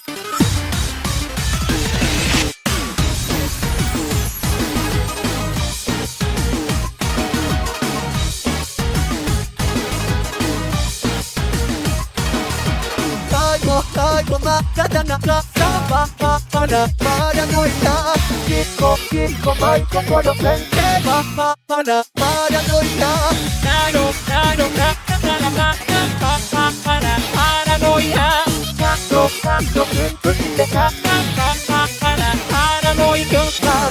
最後まだ中さパラノイア一個マイ心先生パラノイアパラノイアパッとプンプンでパラノイア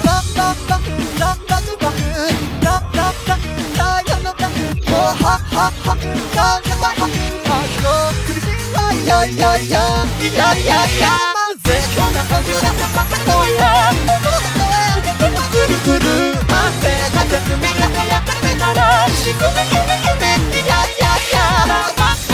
いやいやいや絶叫な感じだったパラノイアぐるぐる待って風詰めながら食べたらしくめいやいやいや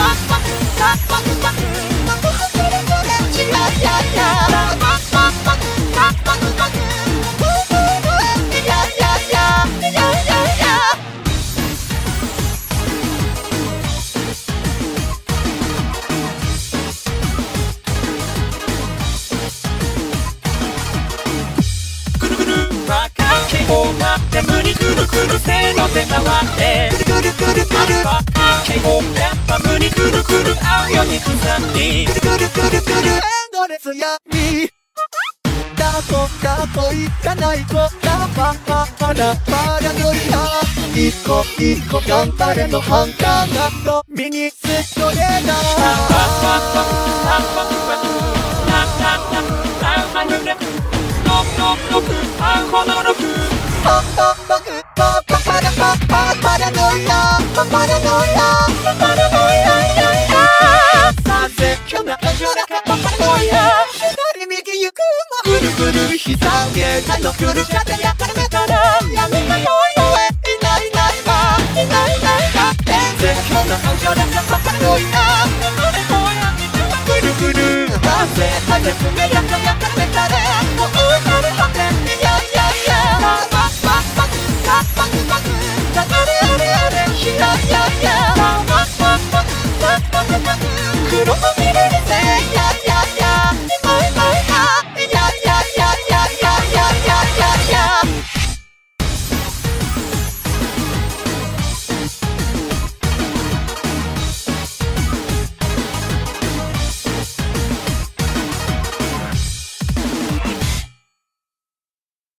眠りくるくるせーので回ってくるくるくるくる警報やっぱりくるくる合うよ肉さんにくるくるくるエンドレス闇だといかないとパラノイア一個頑張れのハンターがミニストレーダパラノイアさせ今日な感情だパラノイア左右行くぐるぐる膝上がのくる風やからめたらやめなよいない全然今日な感情だパラノイアぐるぐる風詰めやからめたらもうなるはずいや